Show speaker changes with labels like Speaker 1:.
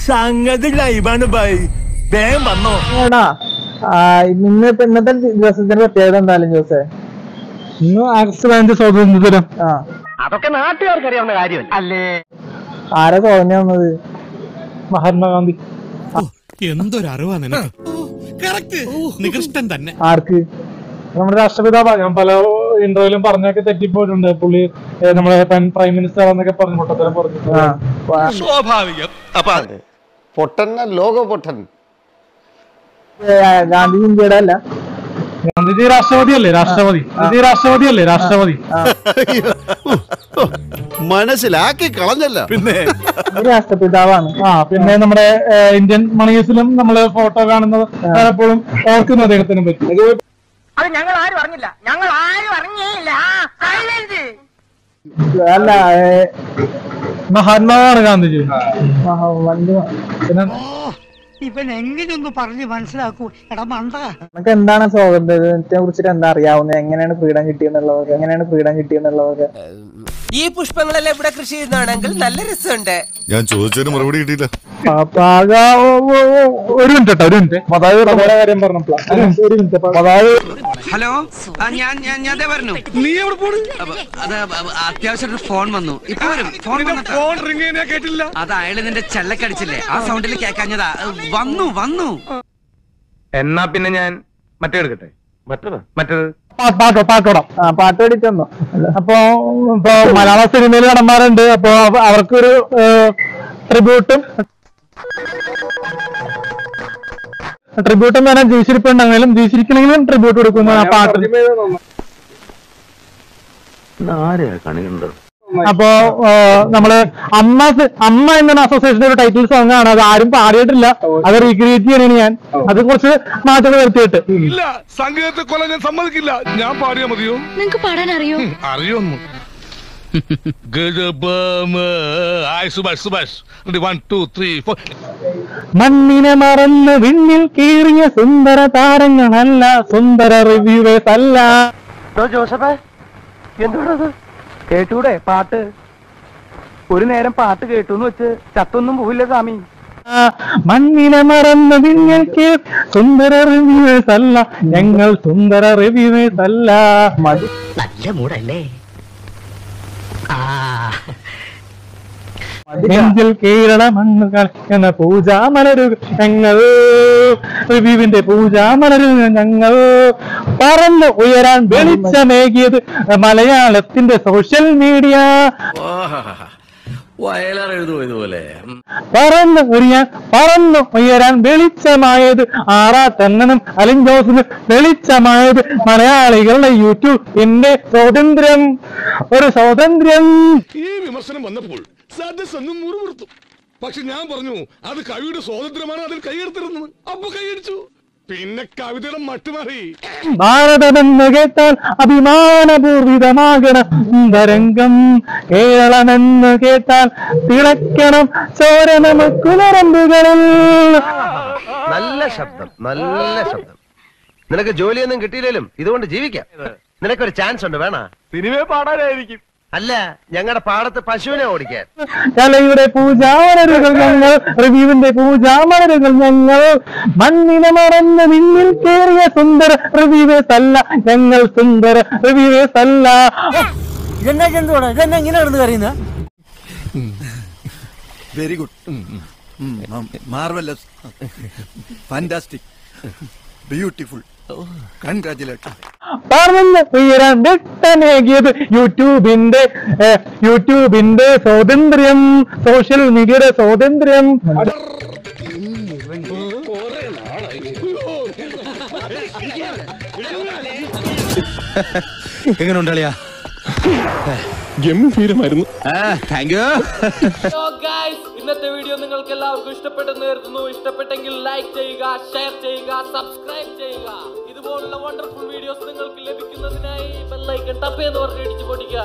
Speaker 1: സംഗതി ലൈവാണ് ബൈ. വേഗം വന്നോ.
Speaker 2: ഇന്നത്തെ ദിവസത്തിന്റെ പ്രത്യേകത എന്തായാലും ജോസേ?
Speaker 3: ഇന്ന് ആഗസ്റ്റ് 15 സ്വാതന്ത്ര്യദിനം.
Speaker 4: അതൊക്കെ നാട്ടുകാർക്ക് അറിയാവുന്ന കാര്യം അല്ലേ?
Speaker 2: ആരാ സ്വാതന്ത്ര്യം വന്നത്?
Speaker 3: മഹാത്മാഗാന്ധി.
Speaker 5: എന്തൊരറിവാ നിനക്ക്. നികൃഷ്ടൻ തന്നെ.
Speaker 2: ആർക്ക്?
Speaker 3: നമ്മുടെ രാഷ്ട്രപിതാവാ. ഞാൻ പല ഇന്റർവ്യൂലും പറഞ്ഞൊക്കെ തെറ്റിപ്പോയിട്ടുണ്ട്. പുള്ളി നമ്മളെ പ്രൈം മിനിസ്റ്റർ എന്നൊക്കെ പറഞ്ഞു പൊട്ടത്തരം പറഞ്ഞു.
Speaker 5: സ്വാഭാവികം.
Speaker 6: പൊട്ടൻ ലോക പൊട്ടൻ.
Speaker 2: ഗാന്ധി ഇന്ത്യയുടെ അല്ല.
Speaker 3: ഗാന്ധിജി രാഷ്ട്രപതിയല്ലേ? രാഷ്ട്രപതി.
Speaker 6: മനസ്സിലാക്കി കളഞ്ഞല്ല. പിന്നെ
Speaker 2: രാഷ്ട്രപിതാവാണ്.
Speaker 3: പിന്നെ നമ്മുടെ ഇന്ത്യൻ മണിയേഴ്സിലും നമ്മള് ഫോട്ടോ കാണുന്നത് പലപ്പോഴും ഓർക്കുന്നു അദ്ദേഹത്തിനെ പറ്റി.
Speaker 4: അത് ഞങ്ങൾ ആരും അറിഞ്ഞില്ല.
Speaker 2: അല്ല,
Speaker 3: മഹാത്മാവാണ് ഗാന്ധിജി. പിന്നെ
Speaker 7: ഇവൻ എങ്ങനെയൊന്ന് പറഞ്ഞ് മനസ്സിലാക്കൂ. എടാ മണ്ട.
Speaker 2: നമുക്ക് എന്താണ് സ്വാതന്ത്ര്യത്തെ കുറിച്ചിട്ട് എന്താ അറിയാവുന്നത്? എങ്ങനെയാണ് ഫ്രീഡം കിട്ടിയെന്നുള്ളതൊക്കെ?
Speaker 8: ഈ പുഷ്പങ്ങളെല്ലാം ഇവിടെ കൃഷി ചെയ്യുന്നതാണെങ്കിൽ നല്ല രസമുണ്ട്.
Speaker 6: ഞാൻ ചോദിച്ചതിന് മറുപടി കിട്ടിയില്ല.
Speaker 3: ഒരു മിനിറ്റ് കാര്യം പറഞ്ഞപ്പോൾ
Speaker 8: ഹലോ, ഞാൻ പറഞ്ഞു.
Speaker 5: നീ എവിടെ പോണ്?
Speaker 8: അത് അത്യാവശ്യം ഫോൺ വന്നു. ഇപ്പൊ വരും. ഫോൺ
Speaker 5: റിംഗ് കേട്ടില്ല.
Speaker 8: അത് അയാള് നിന്റെ ചെല്ലക്കടിച്ചില്ലേ, ആ സൗണ്ടിൽ കേക്കാഞ്ഞതാ. വന്നു.
Speaker 4: എന്നാ പിന്നെ ഞാൻ മറ്റേ എടുക്കട്ടെ. മറ്റേത്
Speaker 3: പാട്ടോടാം.
Speaker 2: പാട്ട് പാടിച്ചോ?
Speaker 3: ഇപ്പൊ മലയാള സിനിമയിൽ നടന്മാരുണ്ട്. അപ്പൊ അവർക്കൊരു ട്രിബ്യൂട്ടും വേണം. ജീവിച്ചിരിപ്പുണ്ടെങ്കിലും ജീവിച്ചിരിക്കണമെങ്കിലും ട്രിബ്യൂട്ട് കൊടുക്കുന്ന ആ പാട്ട്. അപ്പോ നമ്മള് അമ്മ എന്ന അസോസിയേഷന്റെ ഒരു ടൈറ്റിൽ സോങ് ആണ്. അത് ആരും പാടിയിട്ടില്ല. അത് റീക്രിയേറ്റ് ചെയ്യണേന് ഞാൻ അത് കുറച്ച് മാറ്റങ്ങൾ വരുത്തിയിട്ട്.
Speaker 5: ഇല്ല, സംഗീതത്തെ കൊല്ലാൻ ഞാൻ സമ്മതിക്കില്ല. ഞാൻ പാടിയാ മതിയോ?
Speaker 9: നിങ്ങക്ക് പാടാൻ അറിയോ?
Speaker 5: അറിയൊന്നു. സുഭാഷ് 1 2 3 4.
Speaker 3: മണ്ണിനെ മറന്ന് വിണ്ണിൽ കീറിയ സുന്ദര താരങ്ങളല്ല, സുന്ദര റിവ്യൂവേഴ്സ് അല്ല.
Speaker 4: ജോസഫേ, എന്തുകൊണ്ടത് കേട്ടൂടെ? പാട്ട് ഒരു നേരം പാട്ട് കേട്ടൂന്ന് വെച്ച് ചത്തൊന്നും പോവില്ല സ്വാമി.
Speaker 3: മണ്ണിനെ മറന്ന് വിണ്ണിൽ സുന്ദര റിവ്യൂവേഴ്സ് അല്ല, ഞങ്ങൾ സുന്ദര റിവ്യൂവേഴ്സ് അല്ല.
Speaker 8: നല്ല മൂടല്ലേ?
Speaker 3: നെഞ്ചിൽ കേരള മണ്ണുകൾ എന്ന പൂജാമലരുകൾ ഞങ്ങൾ, റിവ്യൂവിന്റെ പൂജാമലരുകൾ ഞങ്ങൾ. പറന്ന് ഉയരാൻ വെളിച്ചമേകിയത് മലയാളത്തിന്റെ സോഷ്യൽ മീഡിയ. പറന്നു ഉയരാൻ വെളിച്ചമായത് ആറാട്ടണ്ണനും അലിൻ ജോസിനും വെളിച്ചമായത് മലയാളികളുടെ യൂട്യൂബിന്റെ സ്വാതന്ത്ര്യം. ഒരു സ്വാതന്ത്ര്യം.
Speaker 5: ഈ വിമർശനം വന്നപ്പോൾ സദസ്സൊന്നും മുറുമുറുത്തു. പക്ഷെ ഞാൻ പറഞ്ഞു അത് കവിയുടെ സ്വാതന്ത്ര്യമാണ്, അതിൽ കൈയെടുത്തിരുന്നത്. അപ്പൊ കൈയടിച്ചു. പിന്നെ കവിതയുടെ മട്ടുമാറി.
Speaker 3: ഭാരതമെന്ന് കേട്ടാൽ അഭിമാനപൂർവിതമാകണം തരംഗം, കേരളമെന്ന് കേട്ടാൽ തിളക്കണം ചോര നമുക്ക് നരമ്പുകളിൽ.
Speaker 4: നല്ല ശബ്ദം. നിനക്ക് ജോലിയൊന്നും കിട്ടിയില്ലേലും ഇതുകൊണ്ട് ജീവിക്കാം. നിനക്കൊരു ചാൻസ് ഉണ്ട്. വേണ സിനിമയെ പാടാനായിരിക്കും. അല്ല, ഞങ്ങളുടെ പാടത്ത് പശുവിനെ ഓടിക്കാൻ.
Speaker 3: കലയുടെ പൂജാമലരുകൾ ഞങ്ങൾ, റിവ്യൂവിന്റെ പൂജാമലരുകൾ ഞങ്ങൾ. മണ്ണിനെ മറന്ന് വിണ്ണിൽ കേറിയ സുന്ദര റിവ്യൂവേഴ്സ് അല്ല, ഞങ്ങൾ സുന്ദര റിവ്യൂവേഴ്സ് അല്ല.
Speaker 1: ഇതെന്നാ ഇങ്ങനെ നടന്ന് കറിയുന്ന?
Speaker 6: Very good, marvellous, fantastic, beautiful, congratulation.
Speaker 3: പറന്ന് ഉയരാൻ വെട്ടനേകിയത് യൂട്യൂബിന്റെ സ്വാതന്ത്ര്യം, സോഷ്യൽ മീഡിയയുടെ സ്വാതന്ത്ര്യം.
Speaker 6: എങ്ങനെ ഉണ്ടാളിയാ?
Speaker 5: ഗംഭീരമായിരുന്നു.
Speaker 8: ഇന്നത്തെ വീഡിയോ നിങ്ങൾക്ക് എല്ലാവർക്കും ഇഷ്ടപ്പെട്ടെന്ന് കരുതുന്നു. ഇഷ്ടപ്പെട്ടെങ്കിൽ ലൈക്ക് ചെയ്യുക, ഷെയർ ചെയ്യുക, സബ്സ്ക്രൈബ് ചെയ്യുക. ഇതുപോലുള്ള വണ്ടർഫുൾ വീഡിയോസ് നിങ്ങൾക്ക് ലഭിക്കുന്നതിനായി ബെൽ ഐക്കൺ ടപ്പ് എന്ന് പറഞ്ഞ് ഇടിച്ചു പൊടിക്കുക.